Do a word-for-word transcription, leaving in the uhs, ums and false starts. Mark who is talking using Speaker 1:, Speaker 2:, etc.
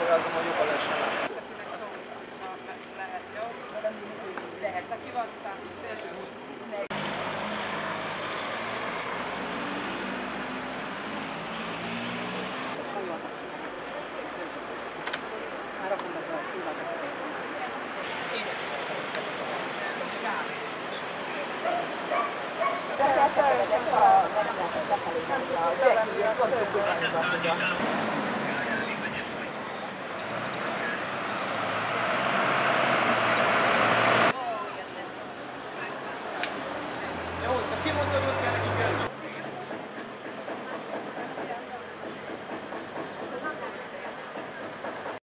Speaker 1: magyarázom, hogy jobban lehessen látni.
Speaker 2: Lehet, jó? Lehet, aki van, tehát már akkor meg lesz kívánok. Én ezt mondom, hogy ez a